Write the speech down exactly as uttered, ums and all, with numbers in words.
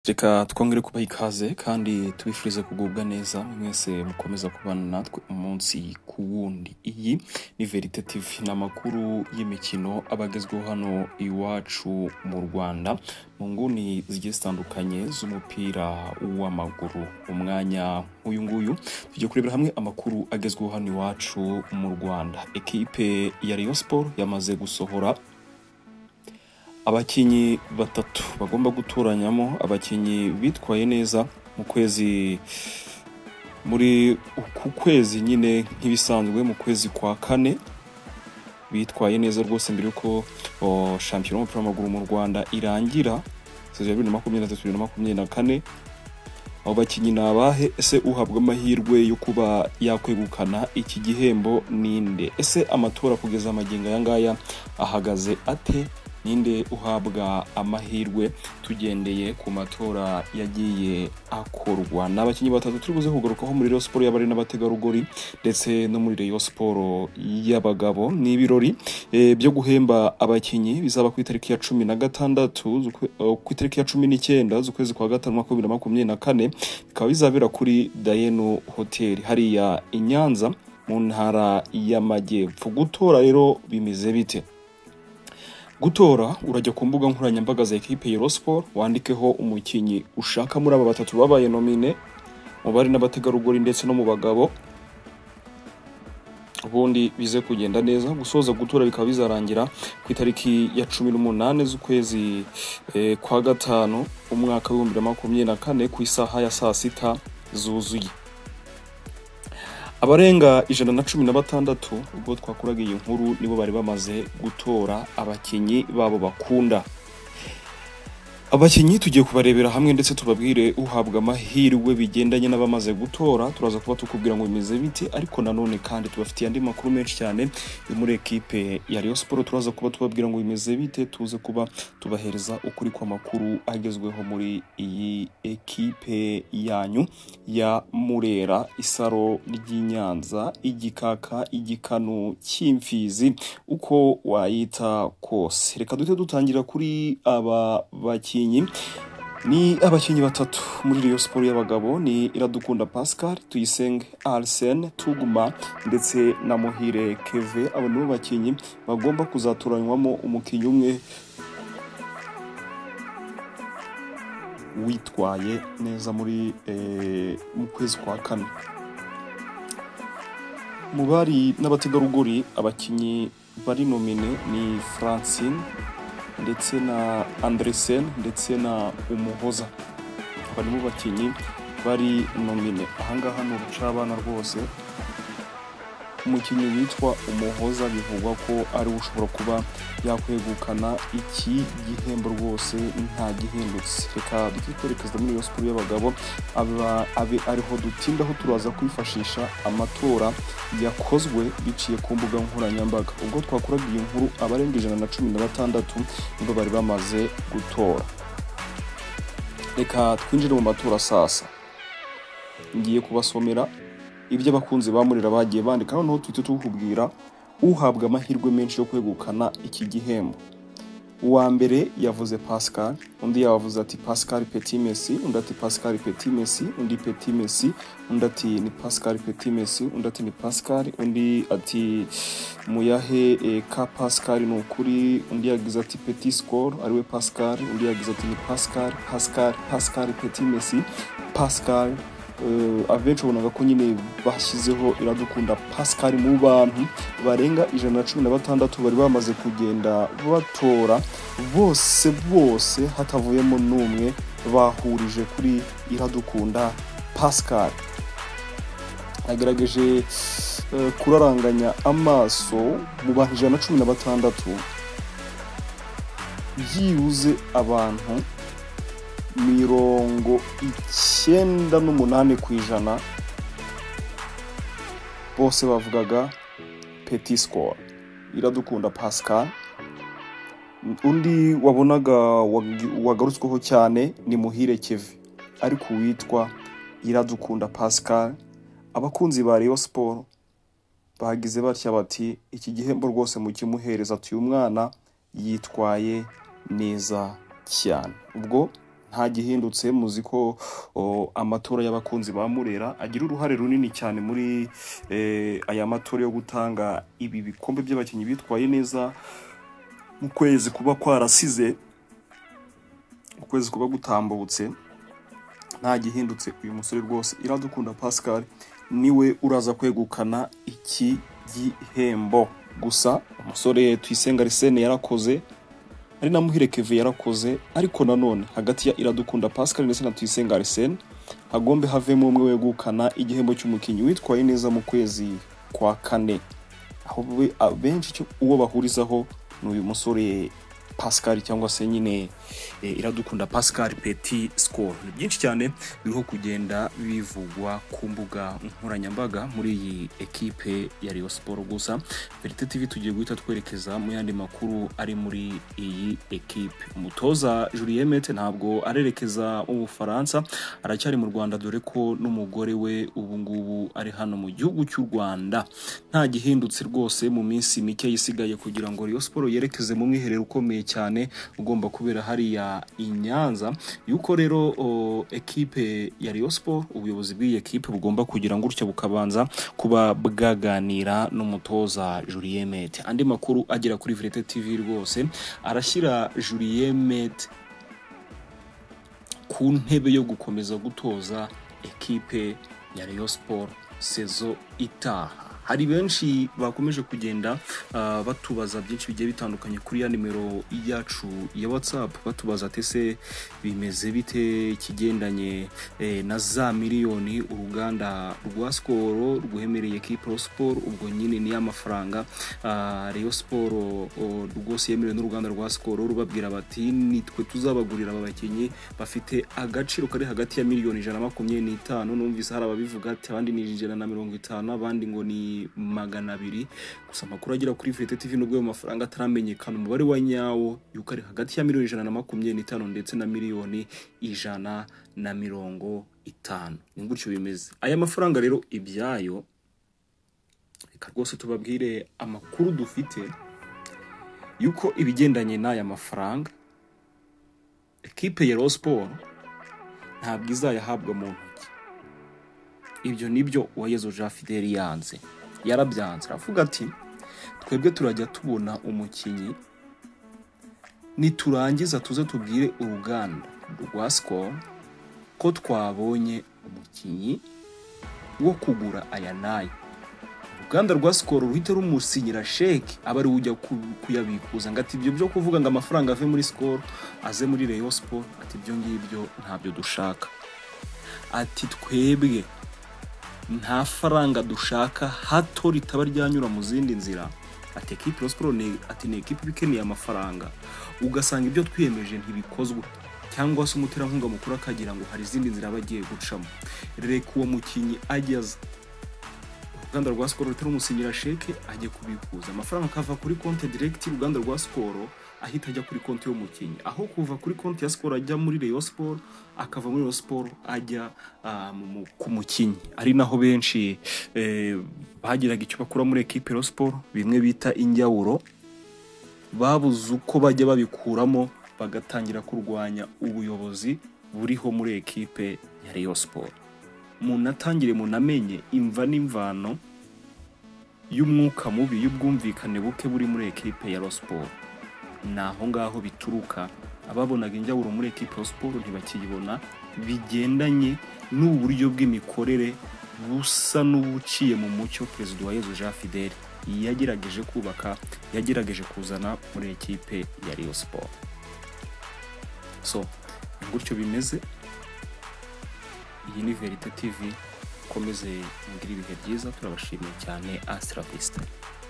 Reka twongere kubaha ikaze kandi tubifurize kugubwa neza mwese mukomeza kubana natwe umunsi ku wundi. Iyi ni Verite T V, n'amakuru y'imikino abagezweho hano iwacu mu Rwanda mu nguni zigiye zitandukanye z'umupira w'amaguru. Umwanya uyu nguyu tujye kurebera hamwe amakuru agezweho hano iwacu mu Rwanda. Ekipe ya Rayon Sport yamaze gusohora abakinyi batatu bagomba gutoranyamo abakinyi bitwaye neza mu kwezi muri ku kwezi nyine nk'ibisanzwe mu kwezi kwa kane, bitwaye neza rwose mbere yuko shampiyona y'umupira w'amaguru mu Rwanda irangira sezon ya bibiri na makumyabiri na gatatu bibiri na makumyabiri na kane. Abo bakinyi nabahe? Ese uhabwa amahirwe yo kuba yakwegukana iki gihembo ninde? Ese amatora kugeza amagingo aya ngaya ahagaze ate? Ninde uhabwa amahirwe tugendeye ku matora yagiye akorwa? N'abakinyi batatu turi buze kugarukaho muri Rayon Sport y'abari n'abategarugori ndetse no muri Rayon Sport y'abagabo. Ni ibirori e, byo guhemba abakinyi bizaba ku itariki ya cumi na gatandatu ku itariki ya cumi n'icyenda z'ukwezi kwa gatanu mwaka wa bibiri na makumyabiri na kane, bikaba bizabera kuri Dayenu Hotel hariya i Nyanza mu ntara y'Amajyepfo. Gutora rero bimeze bite? Gutora urajya ku mbuga nkoranyambaga za ekipe ya Rayon Sport, wandikeho umukinyi ushaka muri aba batatu babaye nomine mu bari n'abategarugori ndetse no mu bagabo, ubundi bize kugenda neza. Gusoza gutora bikaba bizarangira ku itariki ya cumi n'umunani z'ukwezi eh, kwa gatanu umwaka wa bibiri na makumyabiri na kane ku isaha ya saa sita zuzuye. Abarenga ijana na cumi na batandatu ubwo twakuraga iyi nkuru nibo bari bamaze gutora abakinyi babo bakunda. Abakinyi tugiye kubarebera hamwe ndetse tubabwire uhabwa amahirwe bigendanye n'abamaze gutora. Turaza kuba tukubwira ngo bimeze bite, ariko nanone kandi tubafitiye andi makuru menshi cyane yo muri ekipe ya Rayon Sport. Turaza kuba tubabwira ngo bimeze bite, tuze kuba tubahereza ukuri kwa makuru agezweho muri iyi ekipe yanyu ya Murera, Isaro ry'Inyanza, Igikaka, Igikanu, Cyimfizi, uko wayita kose. Reka dute dutangira kuri aba bakinyi. Ni abakinyi batatu muri Rayon Sport y'abagabo, ni Iradukunda Pascal, Tuyisenge Arsene, Tuguma ndetse na Muhire Keve. Abo nibo bakinyi bagomba kuzatoranywamo umukinyi umwe witwaye neza muri eh, mu kwezi kwa kane. Mu bari n'abategarugori abakinyi bari nomine ni Francine ndetse na Andresen ndetse na Umuhoza. Aba nibo bakinyi bari nomine. Ahangaha ni urucabana rwose. Umukinyi witwa Umuhoza bivugwa ko ari ushobora kuba yakwegukana iki gihembo rwose nta gihindutse. Reka dukwerekeza muri Rayon Sport y'abagabo aba abe ariho dutindaho turaza kwifashisha amatora yakozwe biciye ku mbuga nkoranyambaga. Ubwo twakuraga iyi nkuru abarenga ijana na cumi na batandatu nibo bari bamaze gutora. Reka twinjire mu matora sasa. Ngiye kubasomera ibyo abakunzi bamurira bagiye bandika, noneho twite tukubwira uhabwa amahirwe menshi yo kwegukana iki gihembo. Uwa mbere yavuze Pascal, undi yavuze ati Pascal Petit Messi, undi ati Pascal Petit Messi, undi Petit Messi, undi ati ni Pascal Petit Messi, undi ati ni Pascal, undi ati Muyahe e, ka Pascal ni ukuri, undi yagize ati Petit Score ariwe Pascal, undi yagize ati ni Pascal Pascal Pascal Petit Messi Pascal. Uh, abenshi ubonaga ko nyine bashyizeho Iradukunda Pascal mu bantu barenga ijana na cumi na batandatu bari bamaze kugenda batora. Bose bose hatavuyemo n'umwe bahurije kuri Iradukunda Pascal. Agerageje uh, kuraranganya amaso mu bantu ijana na cumi na batandatu, byibuze abantu mirongo icyenda n'umunani ku ijana bose bavugaga Petit Score, Iradukunda Pascal. Undi wabonaga wagarutsweho cyane ni Muhire Keve, ariko witwa Iradukunda Pascal abakunzi ba Rayon Sport bagize batya bati iki gihembo rwose mu kimuhereza ati uyu mwana yitwaye neza cyane. Ubwo nta gihindutse. Muzi ko amatora y'abakunzi ba Murera agira uruhare runini cyane muri eh, aya matora yo gutanga ibi bikombe by'abakinnyi bitwaye neza mu kwezi kuba kwarasize, mu kwezi kuba gutambutse. Nta gihindutse, uyu musore rwose Iradukunda Pascal niwe uraza kwegukana iki gihembo. Gusa umusore Tuyisenga Arsene yarakoze, ari na Muhire Kevin yarakoze, ariko nanone hagati ya Iradukunda Pascal ndetse na Tuyisenga Arsene hagombe havemo umwe wegukana igihembo cy'umukinnyi witwaye neza mu kwezi kwa kane. Aho benshi uwo bahurizaho n'uyu musore Pascal cyangwa se nyine e, Iradukunda Pascal Petit Score. Ni byinshi cyane biriho kugenda bivugwa ku mbuga nkoranyambaga muri iyi ekipe ya Rayon Sport. Gusa Verite T V tugiye guhita twerekeza mu yandi makuru ari muri iyi ekipe. Umutoza Julien Mete ntabwo arerekeza mu Bufaransa, aracyari mu Rwanda, dore ko n'umugore we ubu ngubu ari hano mu gihugu cy'u Rwanda. Nta gihindutse rwose mu minsi mike yisigaye kugira ngo Rayon Sport yerekeze mu mwiherero ukomeye cyane ugomba kubera hariya i Nyanza. Yuko rero ekipe ya Rayon Sport, ubuyobozi bw'iyi ekipe bugomba kugira ngo gutya bukabanza kuba bwaganira n'umutoza Julien Mete. Andi makuru agera kuri Verite T V rwose arashyira Julien Mete ku ntebe yo gukomeza gutoza ekipe ya Rayon Sport sezo itaha. Hari benshi bakomeje kugenda uh, batubaza byinshi bigiye bitandukanye kuri ya nimero yacu ya WhatsApp, batubaza tese bimeze bite kigendanye eh, na za miliyoni uruganda rwa Skol rwemereye ekipe Sport. Ubwo nyine ni amafaranga uh, Rayon Sport rwose yemerewe n'uruganda rwa Skol, rubabwira bati nitwe tuzabagurira abakinnyi bafite agaciro kari hagati ya miliyoni ijana na makumyabiri n'itanu. Numvise hari ababivuga ati abandi ni ijana na mirongo itanu, abandi ngo ni magana abiri. Gusa amakuru agira kuri Verite T V nubwo ayo mafaranga ataramenyekana umubare wa nyawo, yuko ari hagati ya miliyoni ijana na makumyabiri n'itanu ndetse na miliyoni ijana na mirongo itanu. Ni gutyo bimeze aya mafaranga rero. Ibyayo reka rwose tubabwire amakuru dufite yuko ibigendanye n'aya mafaranga ekipe ya Rayon Sport ntabwo izayahabwa mu ntoki. Ibyo nibyo Uwayezu Jean Fidèle yanze, yarabyanze. Aravuga ati twebwe turajya tubona umukinnyi, niturangiza tuze tubwire uruganda rwa Skol ko twabonye umukinnyi wo kugura aya nayo. Uruganda rwa Skol ruhita rumusinyira sheke, aba ari ujya kuyabikuza. Ngati ibyo byo kuvuga ngo amafaranga ave muri Skol aze muri Rayon Sport, ati ibyo ngibyo ntabyo dushaka. Ati twebwe nta faranga dushaka hato ritaba ryanyura mu zindi nzira. Ati ekipe Sport ni ati ni ekipe bikeneye amafaranga, ugasanga ibyo twiyemeje ntibikozwe, cyangwa se umuterankunga mukuru akagira ngo hari izindi nzira bagiye gucamo. Reka uwo mukinnyi ageze uruganda rwa Skol rutera umusinyira sheke ajye kubikuza, amafaranga akava kuri konti direct uruganda rwa Skol ahita ajya kuri konti y'umukinnyi, aho kuva kuri konti ya Skol ajya muri Rayon Sport, akava muri Rayon Sport ajya uh, ku mukinnyi. Ari naho benshi eh, bagiraga icyo bakura muri ekipe Rayon Sport, bimwe bita injyawuro, babuze uko bajya babikuramo bagatangira kurwanya ubuyobozi buriho muri ekipe ya Rayon Sport. Munatangire munamenye imva n'imvano y'umwuka mubi y'ubwumvikane buke buri muri ekipe ya Rayon Sport. Naho ngaho bituruka, ababonaga injyawuro muri ekipe ya Sport ntibakiyibona, bigendanye n'uburyo bw'imikorere busa n'ubuciye mu mucyo Perezida Uwayezu Jean Fidèle yagerageje kubaka, yagerageje kuzana muri ekipe ya Rayon Sport. So gutyo bimeze. Iyi ni Verite T V, komeze mugira ibihe byiza, turabashimiye cyane. Astra Vista.